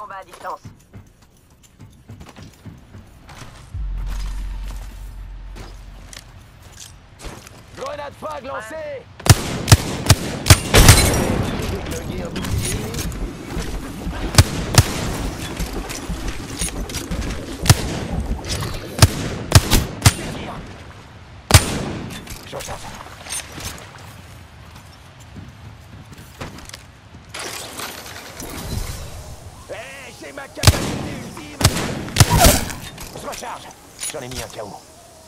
combat à distance. Grenade frag lancée. Je recharge. Hey, j'ai ma capacité ultime. Je recharge. J'en ai mis un KO.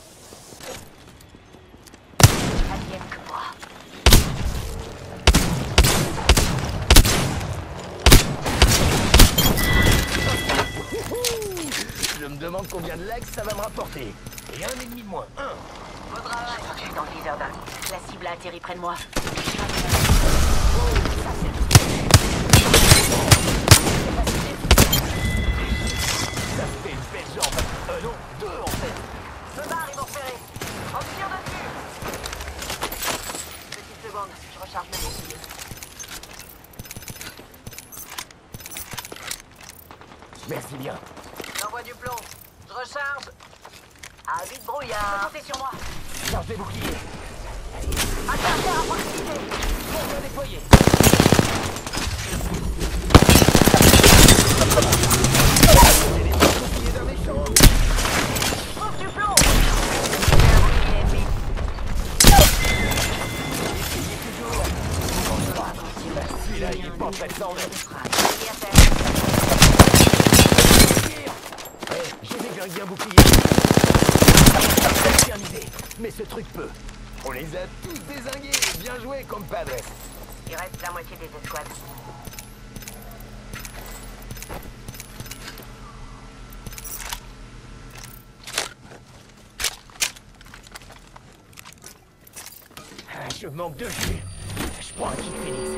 Alien que moi. Je me demande combien de likes ça va me rapporter. Et un ennemi de moins. Un. Au travail. Je suis dans le viseur d'un. La cible a atterri près de moi. Ça, c'est Ça fait une belle jambe. Non, deux en fait. Je barre, ils m'ont repéré. On tire dessus. Petite seconde, je recharge mes boucliers. Merci bien. J'envoie du plomb. Je recharge. Ah, vite brouillard. Comptez sur moi. Charge des boucliers. Attention à proximité. Bon, bien déployé. J'ai les boucliers d'un méchant. Trouve du plomb. J'ai un bouclier ennemi. Essayez toujours. Celui-là, il est pas prêt de s'en mettre. Bouclier à terre. Hey, j'ai déglingué un bouclier. Bien idée, mais ce truc peut. On les a tous dézingués. Bien joué, compadre. Il reste la moitié des escouades. Ah, je manque de jus. Je prends un kit Phoenix.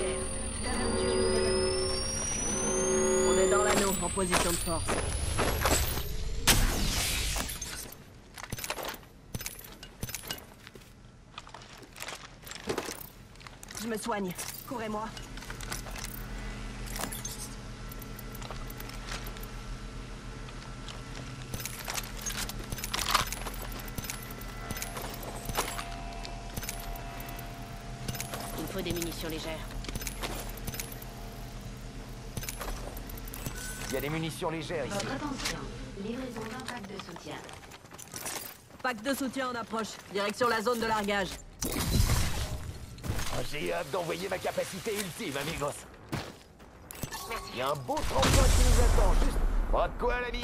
On est dans l'anneau, en position de force. Je me soigne. Courez-moi. Il me faut des munitions légères. Il y a des munitions légères ici. Votre attention, livraison d'un pack de soutien. Pack de soutien en approche. Direction la zone de largage. Oh, j'ai hâte d'envoyer ma capacité ultime, amigos. Merci. Il y a un beau tremplin qui nous attend, juste... Pas de quoi, l'ami.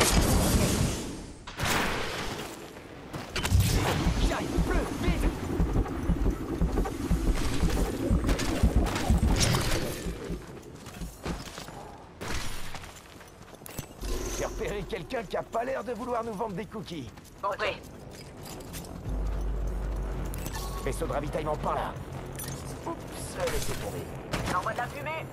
J'arrive, bleu, vite. J'ai repéré quelqu'un qui a pas l'air de vouloir nous vendre des cookies. Compris. Vaisseau de ravitaillement par là. Oups, laissez tomber. J'envoie de la fumée.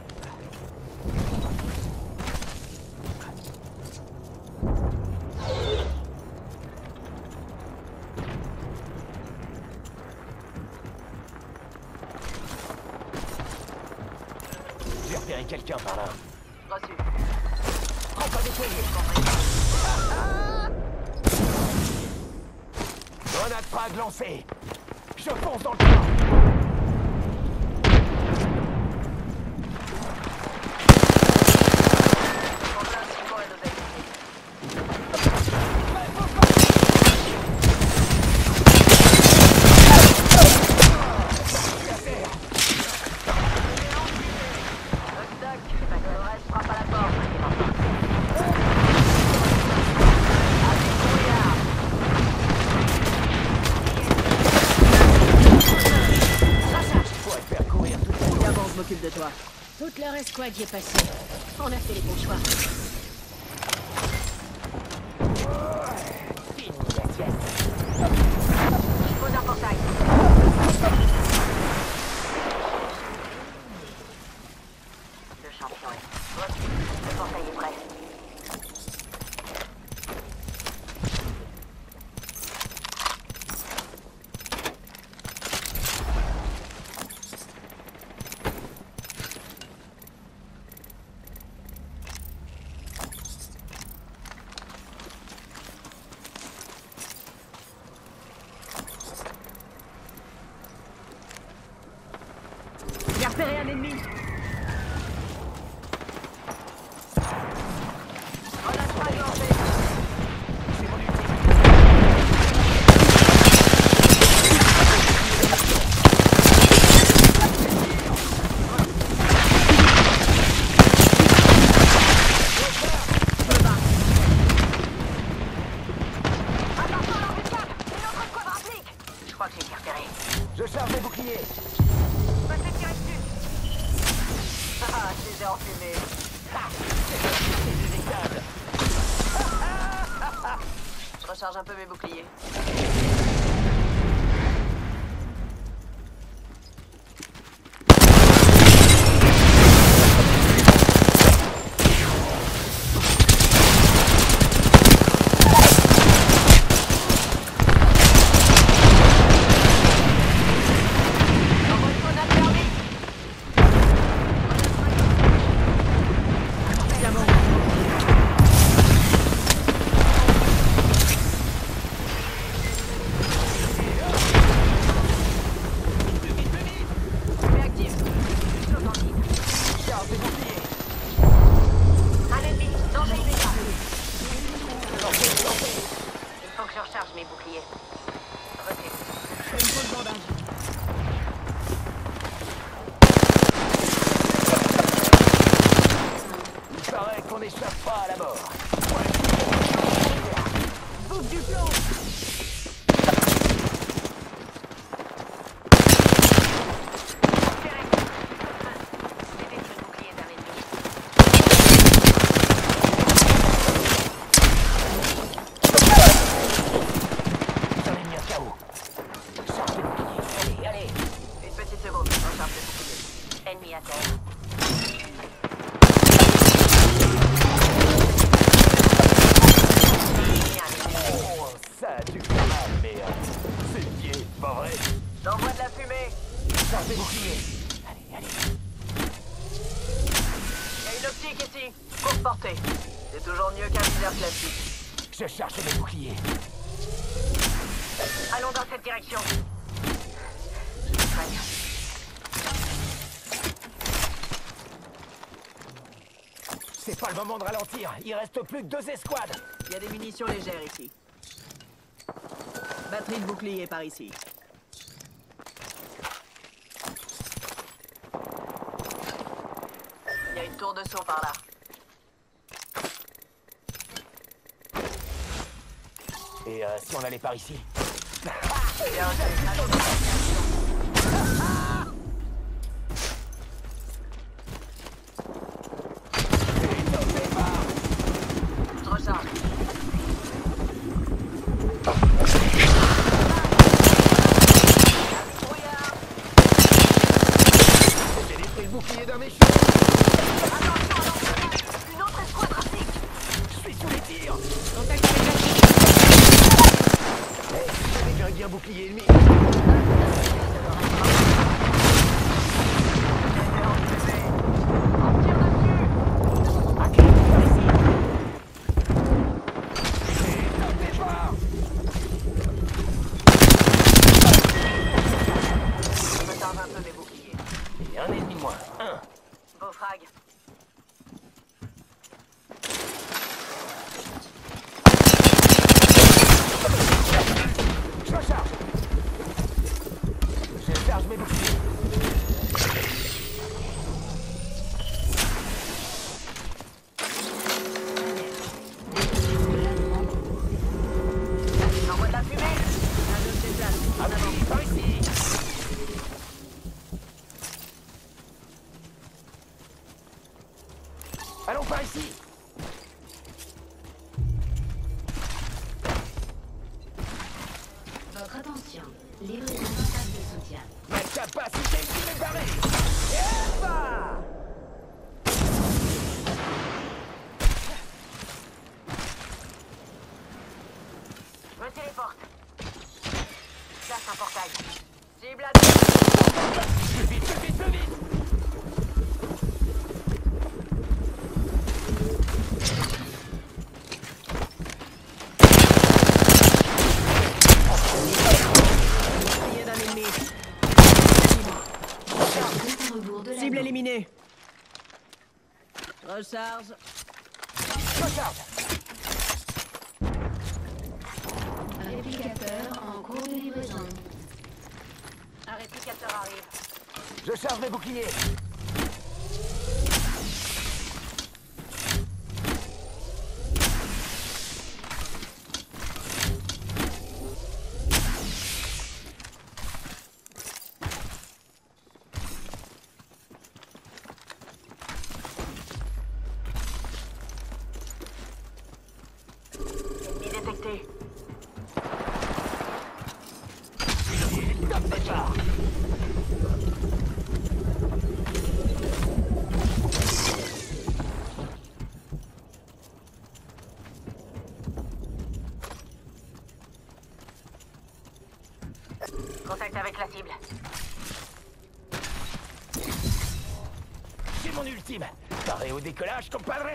J'ai repéré quelqu'un par là. Reçu. Prends pas déployé. Grenade frag lancée. Je fonce dans le tas. En plein Simon et nos amis. Doc, ça reste frappe à la porte. Allez, brouillard. Pourrait faire courir toute la nuit. D'abord, je m'occupe de toi. Toute leur escouade y est passée. On a fait les bons choix. Fini la sieste. Je pose un portail. Le champion est... Reçu. Le portail est prêt. repéré un ennemi. Grenade frag lancée. C'est mon ultime. Attention à l'embuscade. Une autre escouade rapplique. Je crois que j'ai été repéré. Je charge mes boucliers. Passez tirer dessus. Ah, je les ai enfumés. C'est détectable. Je recharge un peu mes boucliers. Envoie une grenade thermique. Réactive. Offensive. Charge mes boucliers. Un ennemi. Danger immédiat. Il faut que je recharge mes boucliers. Recule. Je fais une fausse bandage. Il paraît qu'on n'échappe pas à la mort. Bouffe du plomb. Serré. J'ai détruit le bouclier d'un ennemi. J'en ai mis un KO. Charge mes boucliers. Allez, allez. Une petite seconde. Recharge mes boucliers. Ennemi à terre. Oh, ça a dû faire mal, mais c'est pied, pas vrai? J'envoie de la fumée. Charge mes boucliers. Allez, allez. Il y a une optique ici. Courte portée. C'est toujours mieux qu'un viseur classique. Je charge mes boucliers. Allons dans cette direction. Je me soigne. C'est pas le moment de ralentir. Il reste plus que 2 escouades. Il y a des munitions légères ici. Batterie de bouclier par ici. Il y a une tour de saut par là. Et si on allait par ici? Bien reçu. Allons dans cette direction. Je recharge. Brouillard. J'ai détruit le bouclier d'un méchant. Attention à l'embuscade. Une autre escouade rapplique. Je suis sous les tirs. Contact avec la cible. J'avais vu un bien bouclier ennemi. On tire dessus. Ok, par ici. Et top départ. Je recharge un peu mes boucliers. Et un ennemi de moins. Un. Beau frag. Je recharge. terminé. Recharge. Recharge. Réplicateur en cours de livraison. Un réplicateur arrive. Je charge mes boucliers. Ennemi détecté. Top départ. Contact avec la cible. C'est mon ultime. Paré au décollage, compadres.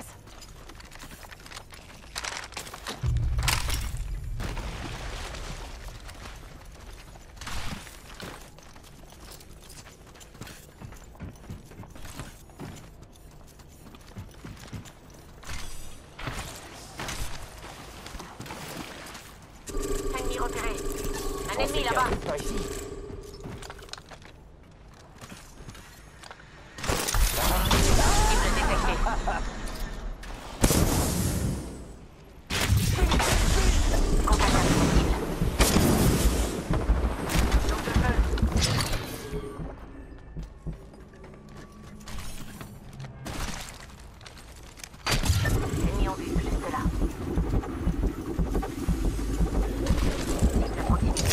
Ennemi repéré. Un ennemi là-bas. Pas ici. Cible détectée. Contact avec la cible. Zone de feu. Ennemi en vue, juste là. Cible à proximité.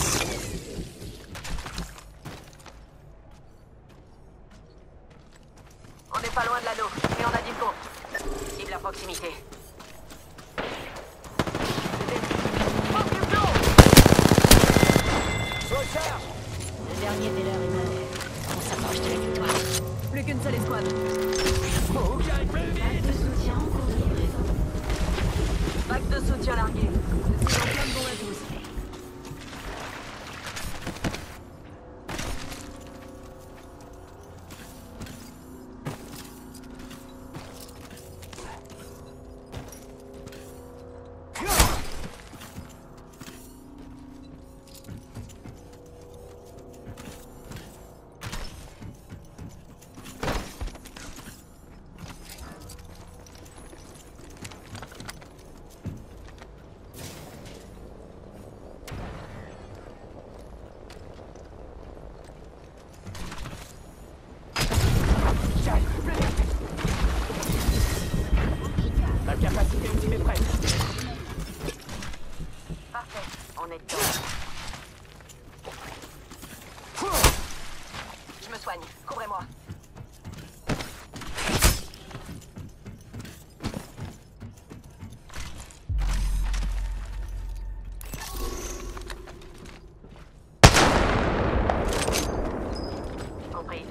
On n'est pas loin de l'anneau, mais on a du compte. Cible à proximité. Recharge. Le dernier de l'heure est mauvais. On s'approche de la victoire. Plus qu'une seule escouade. Faut que j'aille plus vite. De soutien en cours de livraison. Pack de soutien largué. Je suis en plein de bons à tous. J'arrive plus vite. Ma capacité ultime est prête. Parfait, on est dedans. Je me soigne, couvrez-moi. Compris.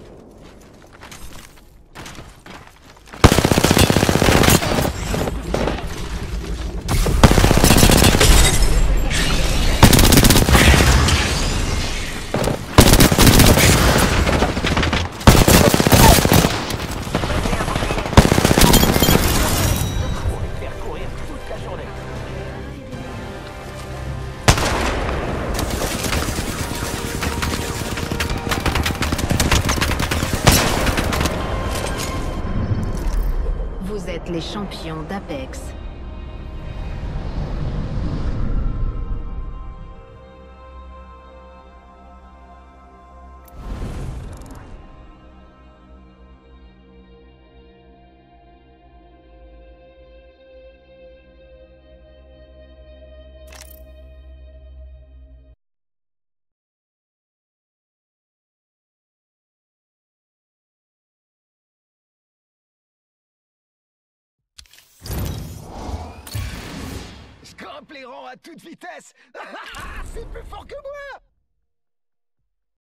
Pour les faire courir toute la journée. Vous êtes les champions d'Apex. Je grimpe les rangs à toute vitesse. C'est plus fort que moi.